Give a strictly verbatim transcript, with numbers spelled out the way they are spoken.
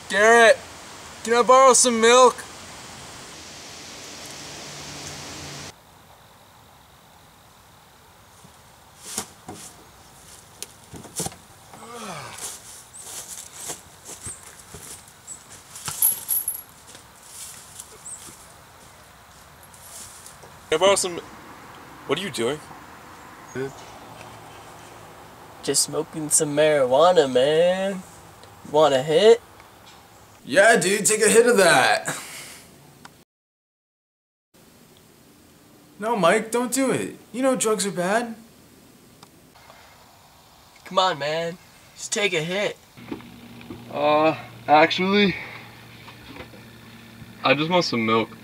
Garrett, can I borrow some milk? Can I borrow some... What are you doing? Just smoking some marijuana, man. You want a hit? Yeah, dude, take a hit of that. No, Mike, don't do it. You know drugs are bad. Come on, man. Just take a hit. Uh, actually, I just want some milk.